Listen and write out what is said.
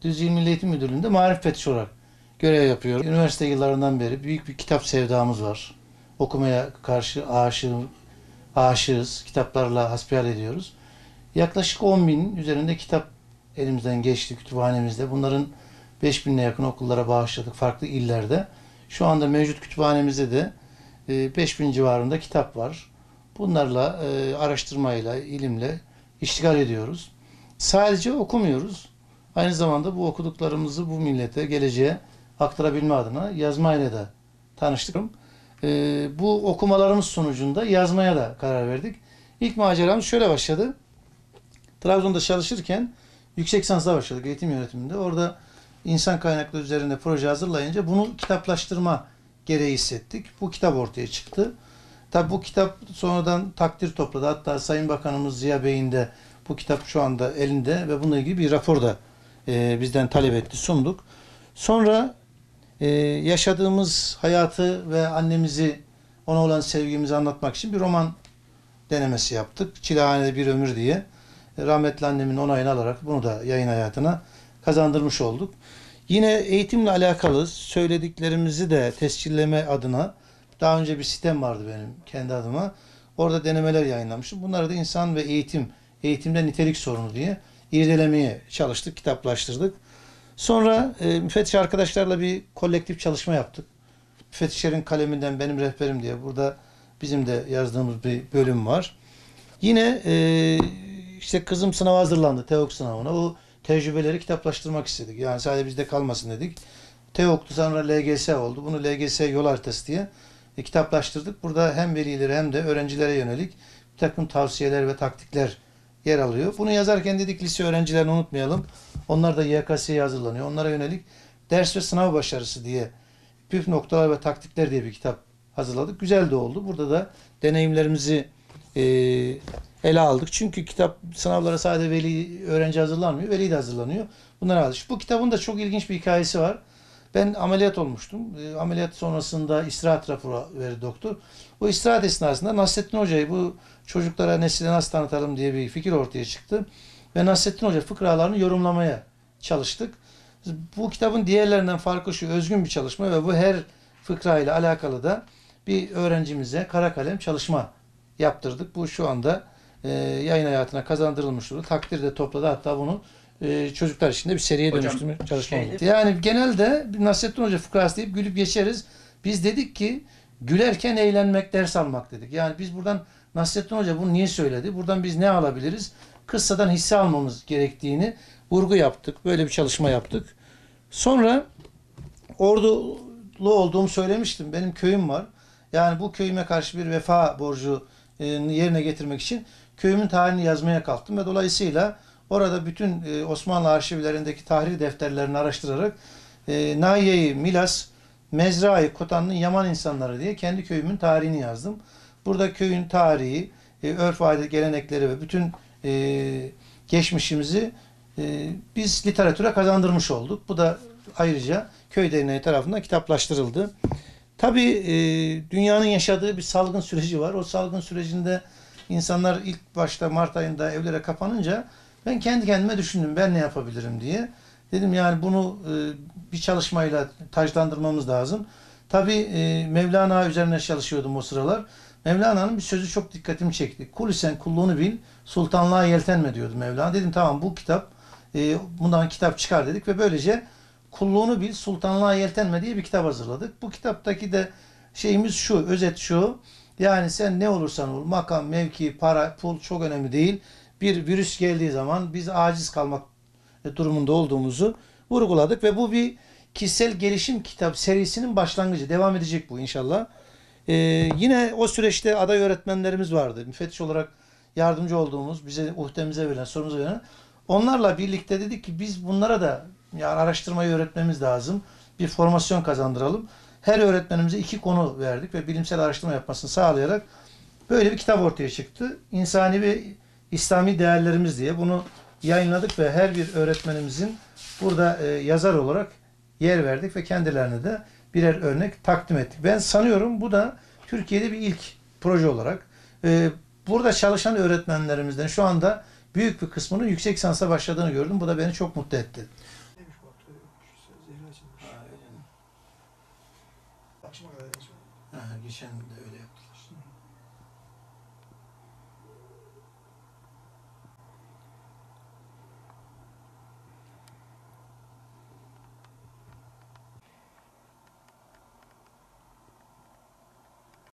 Düzce İl Milli Eğitim Müdürlüğü'nde marif müfettişi olarak görev yapıyorum. Üniversite yıllarından beri büyük bir kitap sevdamız var. Okumaya karşı aşığız. Kitaplarla hasbihal ediyoruz. Yaklaşık 10 bin üzerinde kitap elimizden geçti kütüphanemizde. Bunların 5 binine yakın okullara bağışladık farklı illerde. Şu anda mevcut kütüphanemizde de 5 bin civarında kitap var. Bunlarla araştırmayla, ilimle iştigal ediyoruz. Sadece okumuyoruz. Aynı zamanda bu okuduklarımızı bu millete, geleceğe aktarabilme adına yazmayla da tanıştık. Bu okumalarımız sonucunda yazmaya da karar verdik. İlk maceramız şöyle başladı. Trabzon'da çalışırken yüksek lisansa başladık eğitim yönetiminde. Orada insan kaynakları üzerinde proje hazırlayınca bunu kitaplaştırma gereği hissettik. Bu kitap ortaya çıktı. Tabi bu kitap sonradan takdir topladı. Hatta Sayın Bakanımız Ziya Bey'in de bu kitap şu anda elinde ve bununla ilgili bir rapor da bizden talep etti, sunduk. Sonra yaşadığımız hayatı ve annemizi, ona olan sevgimizi anlatmak için bir roman denemesi yaptık. Çilehanede Bir Ömür diye. Rahmetli annemin onayını alarak bunu da yayın hayatına kazandırmış olduk. Yine eğitimle alakalı söylediklerimizi de tescilleme adına daha önce bir sitem vardı benim kendi adıma. Orada denemeler yayınlamıştım. Bunları da insan ve eğitimde nitelik sorunu diye irdelemeye çalıştık, kitaplaştırdık. Sonra müfettiş arkadaşlarla bir kolektif çalışma yaptık. Müfettişlerin kaleminden benim rehberim diye burada bizim de yazdığımız bir bölüm var. Yine işte kızım sınava hazırlandı, TEOK sınavına. O tecrübeleri kitaplaştırmak istedik. Yani sadece bizde kalmasın dedik. TEOK'tu, sonra LGS oldu. Bunu LGS yol haritası diye kitaplaştırdık. Burada hem velilere hem de öğrencilere yönelik bir takım tavsiyeler ve taktikler yer alıyor. Bunu yazarken dedik lise öğrencilerini unutmayalım. Onlar da YKS'ye hazırlanıyor. Onlara yönelik ders ve sınav başarısı diye püf noktalar ve taktikler diye bir kitap hazırladık. Güzel de oldu. Burada da deneyimlerimizi ele aldık. Çünkü kitap sınavlara sadece öğrenci hazırlanmıyor. Veli de hazırlanıyor. Bunlara alışık. Bu kitabın da çok ilginç bir hikayesi var. Ben ameliyat olmuştum. Ameliyat sonrasında istirahat raporu verdi doktor. O istirahat esnasında Nasrettin Hoca'yı bu çocuklara nesile nasıl tanıtalım diye bir fikir ortaya çıktı. Ve Nasrettin Hoca fıkralarını yorumlamaya çalıştık. Bu kitabın diğerlerinden farkı şu, özgün bir çalışma ve bu her fıkra ile alakalı da bir öğrencimize kara kalem çalışma yaptırdık. Bu şu anda yayın hayatına kazandırılmış durumda. Takdir de topladı. Hatta bunu çocuklar için de bir seriye dönüştürme çalışma oldu. Yani genelde Nasrettin Hoca fıkrası deyip gülüp geçeriz. Biz dedik ki gülerken eğlenmek, ders almak dedik. Yani biz buradan Nasrettin Hoca bunu niye söyledi? Buradan biz ne alabiliriz? Kıssadan hisse almamız gerektiğini vurgu yaptık. Böyle bir çalışma yaptık. Sonra Ordulu olduğumu söylemiştim. Benim köyüm var. Yani bu köyüme karşı bir vefa borcu yerine getirmek için köyümün tarihini yazmaya kalktım ve dolayısıyla orada bütün Osmanlı arşivlerindeki tahrir defterlerini araştırarak Nahiye-i Milas, Mezra-i Kotan'ın Yaman insanları diye kendi köyümün tarihini yazdım. Burada köyün tarihi, örf adet gelenekleri ve bütün geçmişimizi biz literatüre kazandırmış olduk. Bu da ayrıca köy derneği tarafından kitaplaştırıldı. Tabii dünyanın yaşadığı bir salgın süreci var. O salgın sürecinde insanlar ilk başta Mart ayında evlere kapanınca ben kendi kendime düşündüm ben ne yapabilirim diye. Dedim yani bunu bir çalışmayla taçlandırmamız lazım. Tabii Mevlana üzerine çalışıyordum o sıralar. Mevlana'nın bir sözü çok dikkatimi çekti. Kul sen kulluğunu bil, sultanlığa yeltenme diyordu Mevlana. Dedim tamam bu kitap, bundan kitap çıkar dedik ve böylece Kulluğunu Bil, Sultanlığa Yeltenme diye bir kitap hazırladık. Bu kitaptaki de şeyimiz şu, özet şu. Yani sen ne olursan ol, makam, mevki, para, pul çok önemli değil. Bir virüs geldiği zaman biz aciz kalmak durumunda olduğumuzu vurguladık ve bu bir kişisel gelişim kitap serisinin başlangıcı. Devam edecek bu inşallah. Yine o süreçte aday öğretmenlerimiz vardı. Müfettiş olarak yardımcı olduğumuz, bize uhdemize verilen, sorumuza verilen. Onlarla birlikte dedik ki biz bunlara da yani araştırmayı öğretmemiz lazım. Bir formasyon kazandıralım. Her öğretmenimize 2 konu verdik ve bilimsel araştırma yapmasını sağlayarak böyle bir kitap ortaya çıktı. İnsani ve İslami değerlerimiz diye bunu yayınladık ve her bir öğretmenimizin burada yazar olarak yer verdik ve kendilerine de birer örnek takdim ettik. Ben sanıyorum bu da Türkiye'de bir ilk proje olarak. Burada çalışan öğretmenlerimizden şu anda büyük bir kısmının yüksek lisansa başladığını gördüm. Bu da beni çok mutlu etti. Ha, geçen de öyle yaptılar.